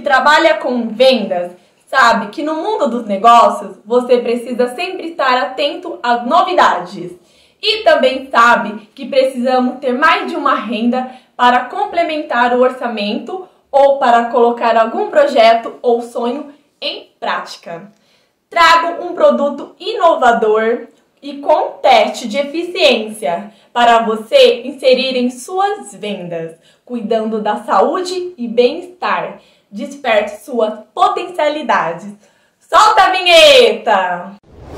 trabalha com vendas sabe que no mundo dos negócios você precisa sempre estar atento às novidades. E também sabe que precisamos ter mais de uma renda para complementar o orçamento ou para colocar algum projeto ou sonho em prática. Trago um produto inovador e com teste de eficiência para você inserir em suas vendas, cuidando da saúde e bem-estar. Desperte suas potencialidades. Solta a vinheta!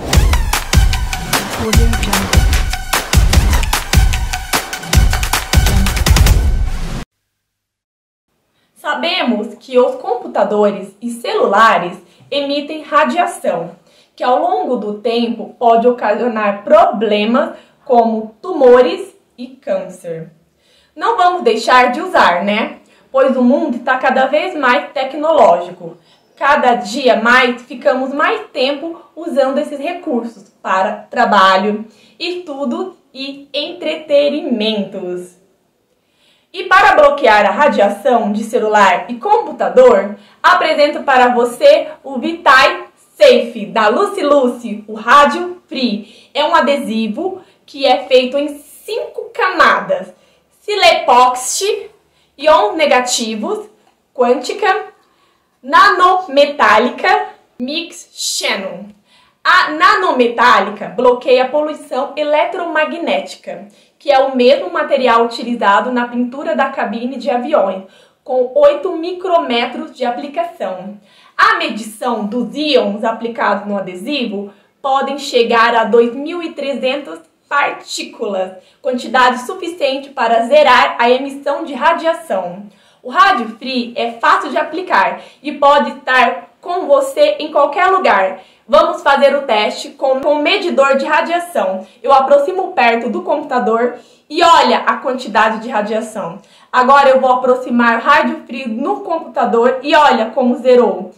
Sabemos que os computadores e celulares emitem radiação, que ao longo do tempo pode ocasionar problemas como tumores e câncer. Não vamos deixar de usar, né? Pois o mundo está cada vez mais tecnológico. Cada dia mais ficamos mais tempo usando esses recursos para trabalho, estudo e entretenimentos. E para bloquear a radiação de celular e computador, apresento para você o Vitai Safe da Lucy Lucy, o Rádio Free. É um adesivo que é feito em 5 camadas: silepoxi, íons negativos, quântica, nanometálica, mix xenon. A nanometálica bloqueia a poluição eletromagnética, que é o mesmo material utilizado na pintura da cabine de aviões, com 8 micrômetros de aplicação. A medição dos íons aplicados no adesivo podem chegar a 2.300 partículas, quantidade suficiente para zerar a emissão de radiação. O Rádio Free é fácil de aplicar e pode estar com você em qualquer lugar. Vamos fazer o teste com um medidor de radiação. Eu aproximo perto do computador e olha a quantidade de radiação. Agora eu vou aproximar o Rádio Free no computador e olha como zerou.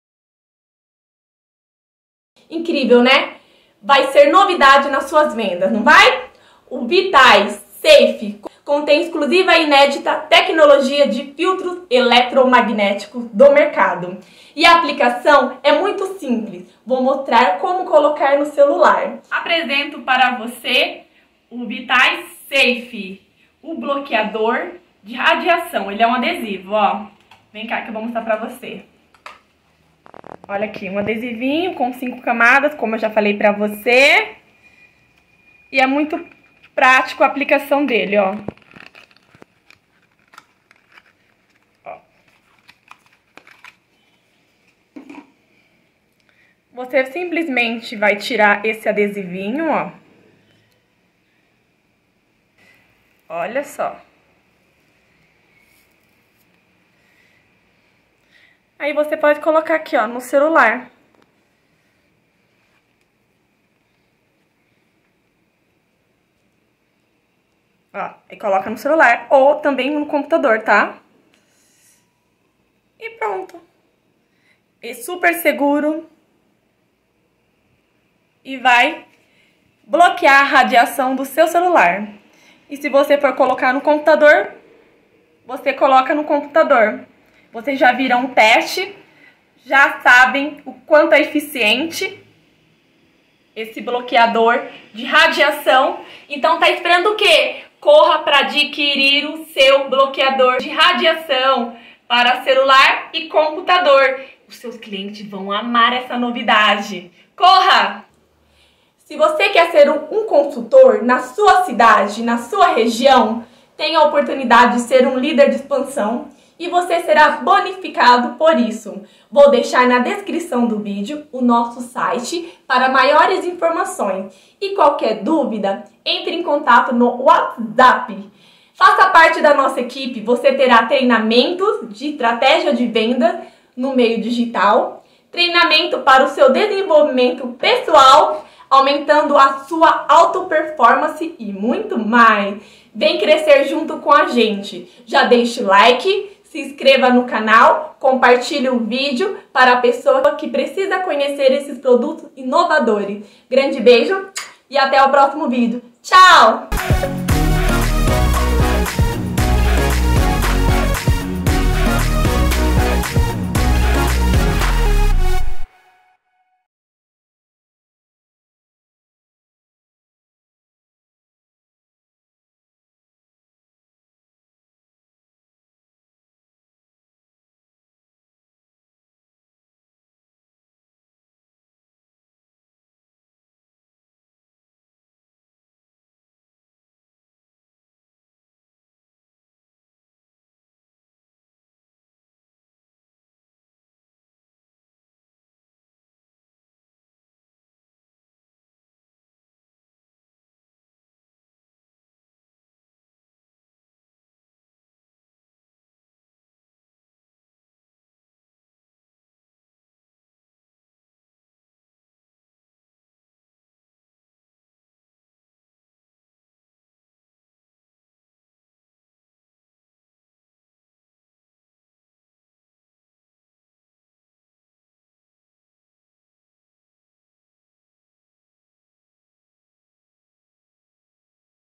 Incrível, né? Vai ser novidade nas suas vendas, não vai? O Vitai Safe contém exclusiva e inédita tecnologia de filtros eletromagnéticos do mercado. E a aplicação é muito simples. Vou mostrar como colocar no celular. Apresento para você o Vitai Safe, o bloqueador de radiação. Ele é um adesivo, ó. Vem cá que eu vou mostrar para você. Olha aqui, um adesivinho com 5 camadas, como eu já falei pra você. E é muito prático a aplicação dele, ó. Você simplesmente vai tirar esse adesivinho, ó. Olha só. Aí você pode colocar aqui, ó, no celular. Ó, e coloca no celular ou também no computador, tá? E pronto. É super seguro. E vai bloquear a radiação do seu celular. E se você for colocar no computador, você coloca no computador. Vocês já viram o teste, já sabem o quanto é eficiente esse bloqueador de radiação. Então tá esperando o quê? Corra para adquirir o seu bloqueador de radiação para celular e computador. Os seus clientes vão amar essa novidade. Corra! Se você quer ser um consultor na sua cidade, na sua região, tem a oportunidade de ser um líder de expansão e você será bonificado por isso. Vou deixar na descrição do vídeo o nosso site para maiores informações. E qualquer dúvida, entre em contato no WhatsApp. Faça parte da nossa equipe, você terá treinamentos de estratégia de venda no meio digital, treinamento para o seu desenvolvimento pessoal, aumentando a sua auto-performance e muito mais. Vem crescer junto com a gente. Já deixe o like, se inscreva no canal, compartilhe o vídeo para a pessoa que precisa conhecer esses produtos inovadores. Grande beijo e até o próximo vídeo. Tchau!